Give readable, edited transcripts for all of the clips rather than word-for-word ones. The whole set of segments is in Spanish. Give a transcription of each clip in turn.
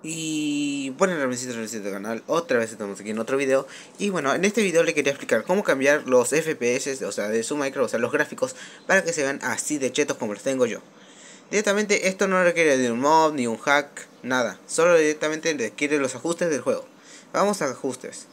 Y bueno, realmente del canal, otra vez estamos aquí en otro video. Y bueno, en este video le quería explicar cómo cambiar los FPS, o sea, de su micro, o sea, los gráficos, para que se vean así de chetos como los tengo yo. Directamente esto no requiere de un mod, ni un hack, nada. Solo directamente requiere los ajustes del juego. Vamos a ajustes.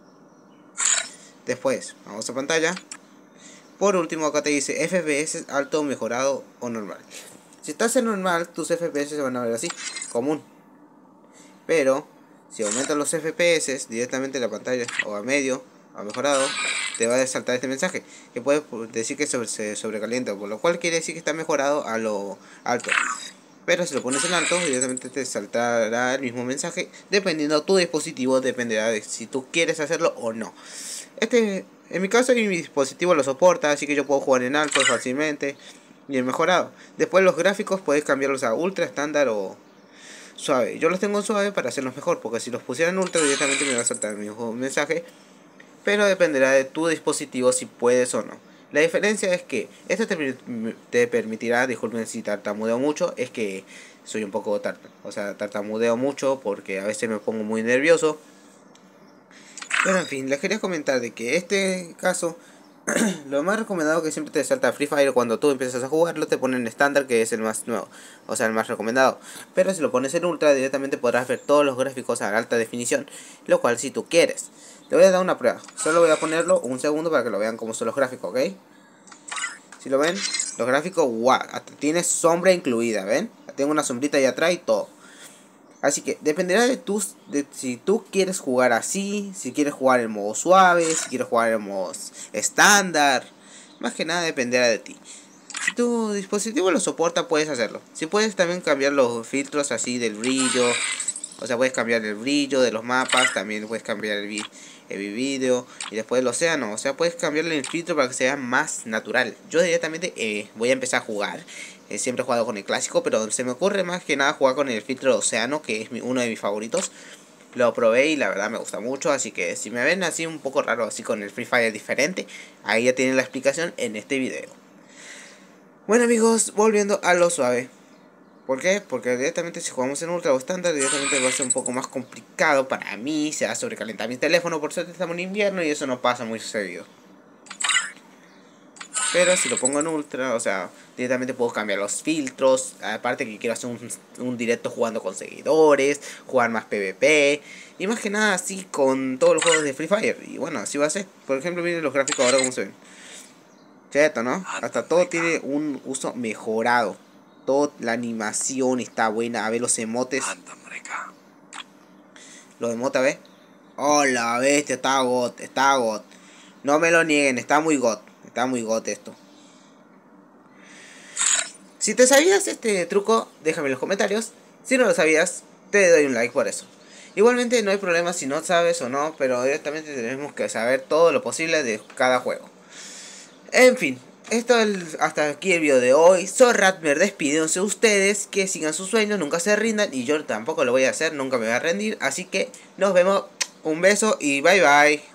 Después, vamos a pantalla. Por último, acá te dice FPS alto, mejorado o normal. Si estás en normal, tus FPS se van a ver así, común. Pero si aumentas los FPS directamente en la pantalla o a medio, a mejorado, te va a saltar este mensaje que puede decir que se sobrecalienta, por lo cual quiere decir que está mejorado a lo alto. Pero si lo pones en alto, directamente te saltará el mismo mensaje. Dependiendo de tu dispositivo, dependerá de si tú quieres hacerlo o no. En mi caso, mi dispositivo lo soporta, así que yo puedo jugar en alto fácilmente y en mejorado. Después los gráficos puedes cambiarlos a ultra, estándar o suave. Yo los tengo en suave para hacerlos mejor, porque si los pusiera en ultra directamente me va a saltar el mismo mensaje. Pero dependerá de tu dispositivo si puedes o no. La diferencia es que esto te permitirá, disculpen si tartamudeo mucho, es que soy un poco tartamudeo mucho porque a veces me pongo muy nervioso. Pero en fin, les quería comentar de que este caso, lo más recomendado que siempre te salta Free Fire cuando tú empiezas a jugarlo, te ponen en estándar, que es el más nuevo, o sea, el más recomendado. Pero si lo pones en ultra, directamente podrás ver todos los gráficos a alta definición, lo cual si tú quieres. Te voy a dar una prueba, solo voy a ponerlo un segundo para que lo vean cómo son los gráficos, ¿ok? Si lo ven, los gráficos, wow, hasta tiene sombra incluida, ¿ven? Tengo una sombrita ahí atrás y todo. Así que dependerá de si tú quieres jugar así, si quieres jugar en modo suave, si quieres jugar en modo estándar. Más que nada dependerá de ti. Si tu dispositivo lo soporta, puedes hacerlo. Si puedes también cambiar los filtros así del brillo. O sea, puedes cambiar el brillo de los mapas, también puedes cambiar el vídeo y después el océano. O sea, puedes cambiarle el filtro para que sea más natural. Yo directamente voy a empezar a jugar. Siempre he jugado con el clásico, pero se me ocurre más que nada jugar con el filtro de océano, que es uno de mis favoritos. Lo probé y la verdad me gusta mucho, así que si me ven así un poco raro, así con el Free Fire diferente, ahí ya tienen la explicación en este video. Bueno amigos, volviendo a lo suave. ¿Por qué? Porque directamente si jugamos en ultra o estándar, directamente va a ser un poco más complicado para mí. Se va a sobrecalentar mi teléfono, por suerte estamos en invierno y eso no pasa muy seguido. Pero si lo pongo en ultra, o sea, directamente puedo cambiar los filtros. Aparte que quiero hacer un directo jugando con seguidores, jugar más PvP. Y más que nada así con todos los juegos de Free Fire. Y bueno, así va a ser. Por ejemplo, miren los gráficos ahora como se ven. Cheto, ¿no? Hasta todo tiene un uso mejorado. Toda la animación está buena. A ver los emotes. Los emotes, ¿ves? Hola, bestia, está got, está got. No me lo nieguen, está muy got. Está muy got esto. Si te sabías este truco, déjame en los comentarios. Si no lo sabías, te doy un like por eso. Igualmente no hay problema si no sabes o no, pero directamente tenemos que saber todo lo posible de cada juego. En fin, hasta aquí el video de hoy. Soy Ratmer, despidiéndose de ustedes. Que sigan sus sueños, nunca se rindan. Y yo tampoco lo voy a hacer, nunca me voy a rendir. Así que nos vemos, un beso y bye bye.